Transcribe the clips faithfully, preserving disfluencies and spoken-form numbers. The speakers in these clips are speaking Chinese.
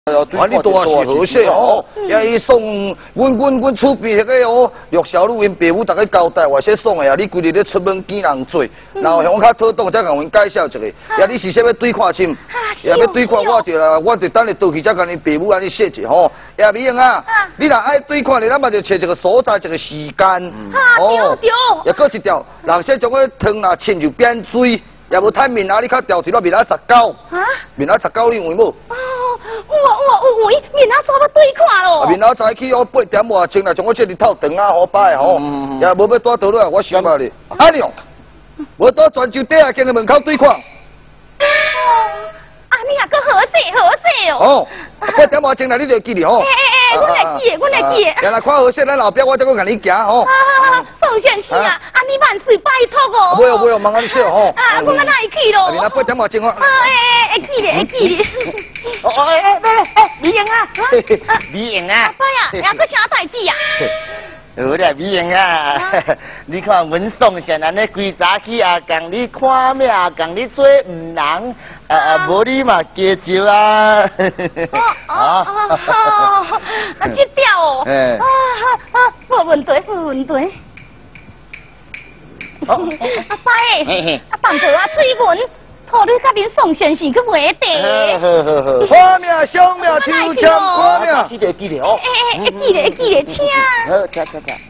啊，你多是好些哦，也伊送阮阮阮厝边迄个哦，陆小路因爸母逐个交代，话说送的啊，你规日咧出门见人做，然后向我较妥当，才甲阮介绍一个。也你是说要对看亲，也要对看我就啦，我就等下倒去才甲你爸母安尼说一吼。也美英啊，你若爱对看咧，咱嘛就找一个所在，一个时间。 哦，对。 也搁一条，人说将个汤若浸就变水。 也无趁面啊！你较调一落面啊十九，啊，面啊十九你有无？ 哦，我我我有面啊怎要对看咯？ 面啊早起哦八点外钟来，从我这里透肠啊好摆吼，也无要带倒落来，我想嘛哩。阿娘，我到泉州底啊，经个门口对看。哦， 啊你也搁好势好势哦。 哦，八点外钟来你就记哩吼。 哎哎哎，我来记，我来记。 原来看好势，咱老表我再搁甲你行吼。 宋先生啊，啊你万岁拜托哦！ 不要不要，忙安尼说吼。 啊，我哪会去咯？ 明仔八点外钟啊。 啊，哎哎，会去咧，会去咧。 哦哎哎，来来，哎，李英啊，李英啊。 阿伯呀，还搁啥代志啊？ 好啦，李英啊，你看阮宋先安尼规早起啊，共你看命，共你做唔人，啊啊，无你嘛加招啊。 哦哦哦，啊这条哦，啊啊，无问题，无问题。 阿伯诶，啊放着啊催文，托你甲恁宋先生去买地。 好好好， 花命小命抽签花命， 记得记得哦。 哎哎，记得记得请。 好，请请请。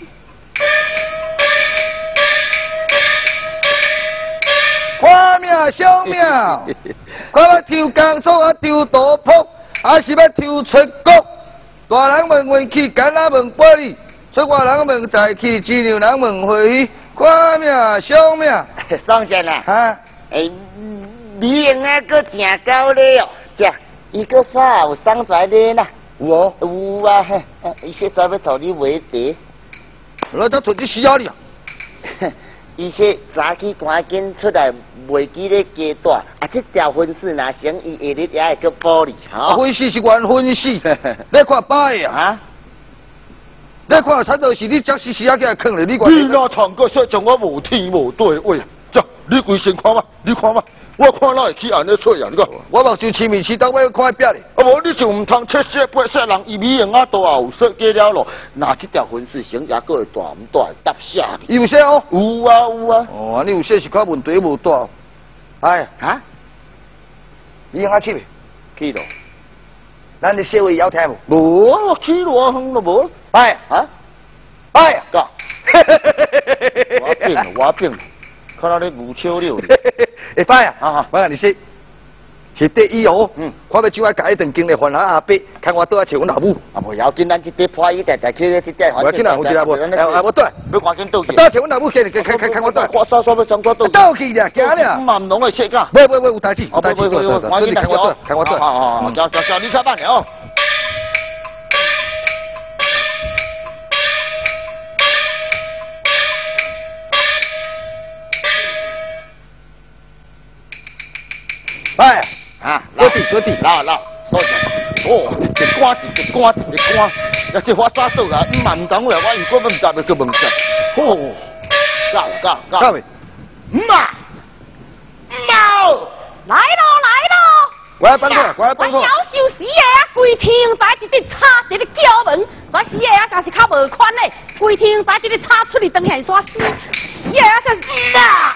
花命小命，我要抽工作啊抽大铺，还是要抽出国？大人问问去，囡仔问背哩，出外人问在去，只牛人问回去。 花命小命， 宋先啊， 啊， 哎，李英啊，搁真高咧哦，这伊搁啥有送出来咧呐？ 有哦， 有啊，嘿，伊说专要讨你买地， 那他做这需要你啊？ 伊说早起赶紧出来，袂记咧加大，啊，这条婚事若成，伊下日也会搁补你，哈。 婚事是原婚事，你看摆啊？啊？ 你看，产就是你只时时啊，给坑了，你你那唱歌说将我无天无地喂，这你规身看嘛，你看嘛，我看哪会去安尼做啊？你讲， 我目睭痴迷痴，当我要看表咧。 啊无，你就唔通七色八色人伊美容啊，都有说加了咯。那这条婚事成也搁会大唔大？搭下。 有说哦？ 有啊有啊。 哦，你有说是看问题无大。哎啊，你应该去未？ 去咯。 咱的社会要听无？ 无啊，我去偌远咯无。 哎啊，哎哥，我变了，我变了，看到你牛笑了。 会摆啊？啊，我跟你说，是第一哦。嗯，我要就爱甲一顿经历烦恼阿伯，看我倒来找阮老母。 啊，无要紧，咱这底破伊代代去咧，这底我要紧啦，有一啦无？啊，我倒来， 要赶紧倒去。 倒找阮老母，看看看看看我倒来。 我稍稍要将我倒去。 倒去啦，行啦。 慢拢会切噶。 喂喂喂，有代志，有代志， 对对对，赶紧看我倒，看我倒。 哦哦哦，叫叫叫你出办了哦。 哎， 啊， 搁地搁地， 老老，收起。哦，一关一关一关，也是我早做啦，唔嘛唔当话，我如果唔知要去问下。哦，搞搞搞。 搞未？ 妈，妈， 来咯来咯！ 我要放过，我要放过。 我夭寿死的啊，规天在一直插一直叫门，所以死的啊，才是较无款的。规天在一直插出去当现煞死，死的啊才是啊。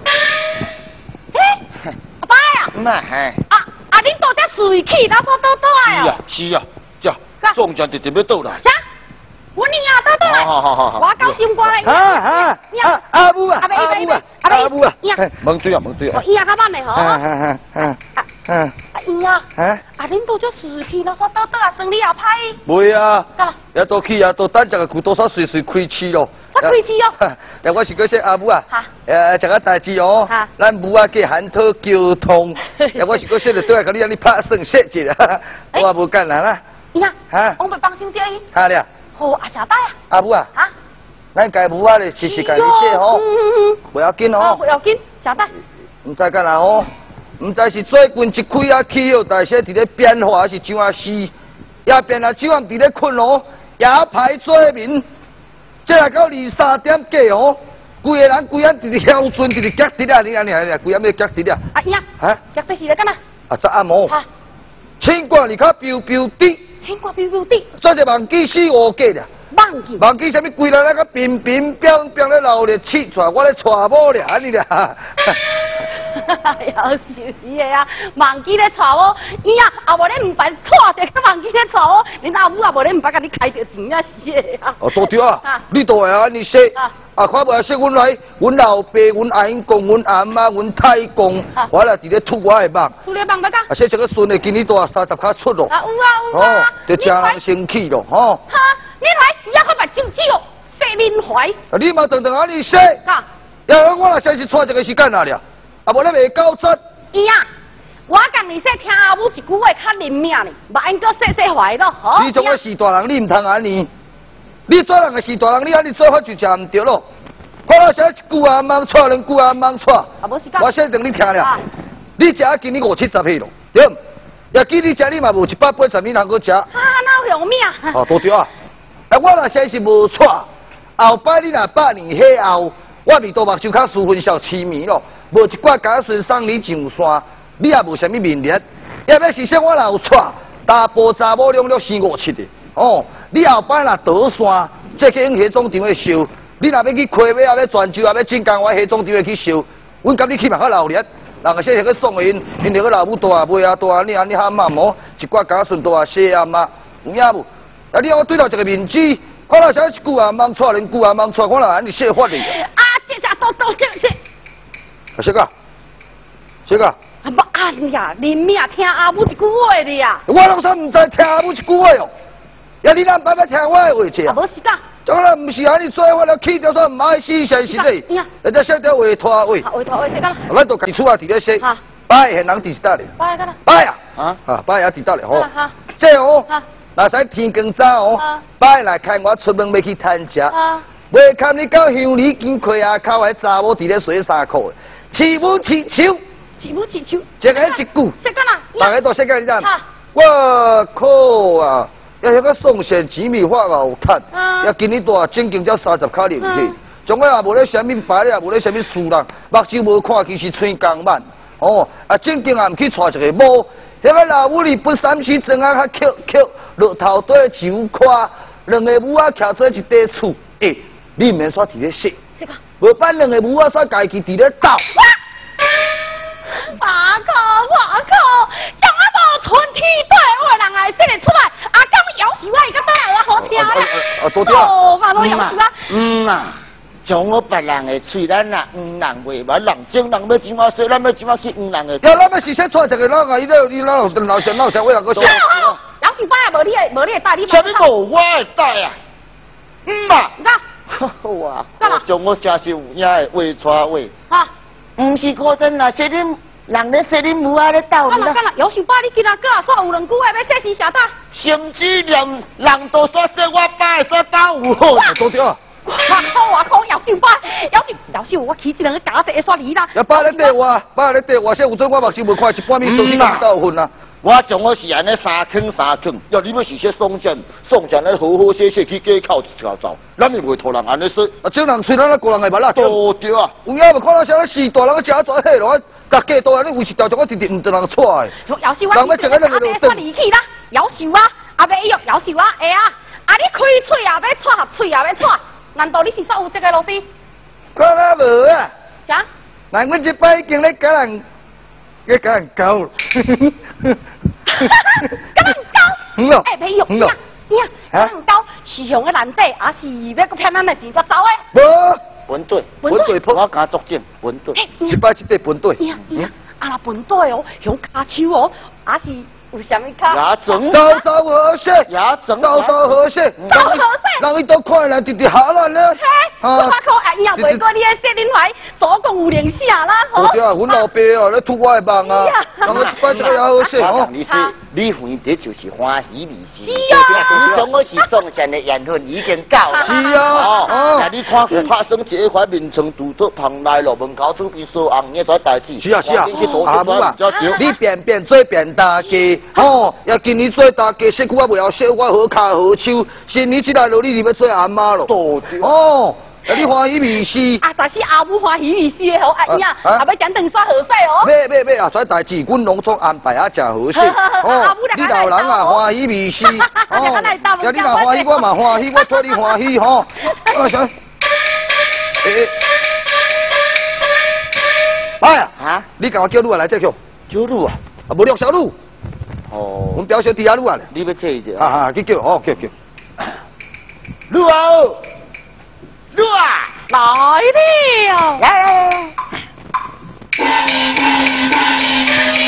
嘿，阿爸呀！ 妈嘿。 啊啊！恁倒只水气，哪煞倒倒来哦？ 是啊，是啊，宋江直直要倒来。 啥？我你啊，倒倒来！ 好好好好。 我高心肝嘞。 啊啊啊！阿母啊， 阿母啊， 阿母啊， 问对啊，问对啊。 我伊啊较慢嘞吼。 啊啊啊啊啊！ 啊伊啊，啊啊恁倒只水气，哪煞倒倒啊，生理也歹。 袂啊，也都去啊，都等一个骨多少随随开市咯。 开市哦！ 但我是讲说阿母啊， 哈， 呃，一个代志哦， 哈， 咱母啊计喊讨交通，但我是讲说着对啊，甲你安尼拍算设计啦，我也无干啦啦。 伊啊， 哈， 我袂放心着伊。 哈了。 好啊，食歹啊。 阿母啊， 哈， 咱家母啊咧，时时甲你说吼，不要紧哦， 不要紧，食歹。 唔知干啦吼，唔知是最近一开啊起哦，但是伫咧变化还是怎啊死，也变啊怎啊伫咧困哦，也排做民。 这来到二三点几哦，规个人规安直直晓顺，直直夹直啊！你安尼安尼，规安要夹直啊！ 阿姨啊， 哈， 夹这是咧干嘛？ 啊，早暗晡， 哈， 青瓜你较标标滴， 青瓜标标滴， 做者忘记死乌鸡啦。 忘记。 忘记什么？规日那个乒乒乓乓咧闹热气，带我咧娶某咧，安尼啦。 要死你的啊！忘记咧娶我，伊啊，啊无咧唔办娶着，忘记咧娶我，恁阿母啊无咧唔办甲你开着钱啊死的啊！ 哦，多对啊，你都会安尼说。啊，看无说阮来，阮老爸、阮阿英公、阮阿妈、阮太公，我来伫咧吐我的梦。 吐你梦要讲？ 啊，说这个孙的今年大三十卡出咯。 啊有啊有啊。 哦，就真人生气咯，吼。 哈，你来时啊，看目睭只哦，说恁怀。 啊，你嘛常常安尼说。 啊。 要我若先是错一个时间哪了？啊，无咧袂搞真。 伊啊，我共你说听阿母一句话较灵命呢，莫因搁说说坏咯，吼。 你总个是大人，你唔通安尼。你做人个是大人，你安尼做法就真唔对咯。看到啥一句啊忙错，两句啊忙错。 啊，无时间。 我先等你听了。你食今年五七十岁咯，对。也记你食，你嘛无一百八十年通搁食。 哈，哪有命？ 哦，多对啊。啊，我若先是无错，后摆你若百年以后，我未到目睭较输分小痴迷咯，无一挂假孙送你上山，你也无啥物面力。要要是说我若有错，大波查某两两四五七的，哦，你后摆若倒山，这个用迄种场的烧，你若要去溪尾啊，要泉州啊，要晋江，我迄种场的去烧，阮甲你去嘛较闹热。人个说迄个送因，因迄个老母大啊妹啊大啊，你安尼喊妈毛，一挂假孙大啊细啊嘛，有影无？啊！你我对头一个面子，看到啥一句啊忙错，两句啊忙错，我哪安尼说法哩？ 啊！这下都都这这。 啊，小个，小个。 啊不安呀，你命听阿母一句话的呀。 我拢啥唔知听阿母一句话哦，呀你哪白白听我的话者啊？ 无时间。 当然唔是安尼做，我了气掉煞唔爱死先是嘞。人家写条话拖话。 话拖话这个。 咱都家厝啊伫咧说。哈。拜现人伫是搭咧。 拜干啦。 拜啊！啊啊拜也伫搭咧吼。 哈。 这哦。哈。若使天光早哦，拜来开我出门要去摊食，袂看你到乡里见溪啊口的查某伫咧洗衫裤的，起舞起手， 起舞起手， 一个一句， 说干啦？ 大家都说干啥？我靠啊！要迄个送线紫米花牛摊，要今年大正经才三十卡零去，从我也无咧啥物白咧，也无咧啥物输人，目睭无看，其实嘴刚慢，哦，啊正经也唔去带一个某，迄个老母哩不三七针啊，较扣扣。落头底手看，两个母仔徛做一块厝，诶、欸，你唔免煞伫咧说，无办两个母仔煞家己伫咧斗。 马口马口，将阿无春天对我人来说得出来，阿公要是我伊个对我好听啦。 啊，多点。 哦，马总要是啦。 嗯啊，将我别人的喙，咱若黄人话，把人精人要怎么说，咱要怎么去黄人的。 要咱要是说出一个人啊，伊都伊老老想老想为人个说。 要是摆也无你的，无你的带，你啥物无我的带啊？嗯嘛， 你看， 哇，将我真是有影的话带话。 哈， 唔是古真啦，说恁人咧说恁母仔咧斗。 干啦干啦，要是摆你今仔个煞有两句话要说是啥打？ 甚至连人都说说我摆说斗有好， 多点。 我靠！我靠！要是摆，要是要是我起一两个假子会煞你啦。 要摆咧缀我，摆咧缀我，说有阵我目睭无看一半暝，都你斗分啊。 我将我是安尼三坑三坑，要你要是说送件送件咧好好写写去街口一条走，咱就袂拖人安尼说。 啊，种人吹咱咧个人个捌啦。 多对啊！ 有影无看到啥时大人个食做迄咯，大家都安尼维持条，将我直直唔得人出来。 要是我是一个假子煞离去啦，要是我啊要用，要是我会啊，啊你开喙也要喘，喙也要喘，难道你是煞有这个老师？ 看哪无啊？ 啥？ 那阮一摆已经咧甲人。给橄榄高了， 橄榄高， 嗯咯， 哎，没用，呀呀，橄榄高是用个难底，还是要个骗咱的钱才走的？ 无， 分队， 分队， 我敢作证，分队， 一摆一对分队， 呀呀，啊那分队哦，用骹手哦，还是有啥物卡？ 牙整， 招招和谐， 牙整， 招招和谐， 招和谐， 人伊都看人直直下来呢。 嘿，我靠，哎呀，袂过你的说恁怀左公有联下啦，吼。 对啊，阮老爸哦，咧吐我的梦啊，人个一摆一个也好势哦。 你是你分的就是欢喜利是。 是啊。 从我是送上的缘分已经够了。 是啊。 哦。那你看佢拍生这块面床拄到旁来了，门口出边说红呢在代志。 是啊是啊。 阿母啊，你变变做变大家，哦，要今年做大家，媳妇我袂晓媳妇我好骹好手，新年即来落你就要做阿妈咯。哦。 啊，你欢喜未是？ 啊，但是阿母欢喜未是的吼，阿姨啊， 啊啊要讲长沙好势哦。 买买买啊！这代志阮拢总安排啊，真合适。 阿母你老人啊欢喜未是？ 哦， 呀，你若欢喜，我嘛欢喜，我托你欢喜吼。啊，行。诶，哎呀， 啊， 你甲我叫女啊来这叫， 酒路啊， 啊，无略小女， 哦， 阮表小弟啊女啊咧。 你要切一下啊啊，去叫，哦叫叫。 路啊，路啊， 来了。 来来来。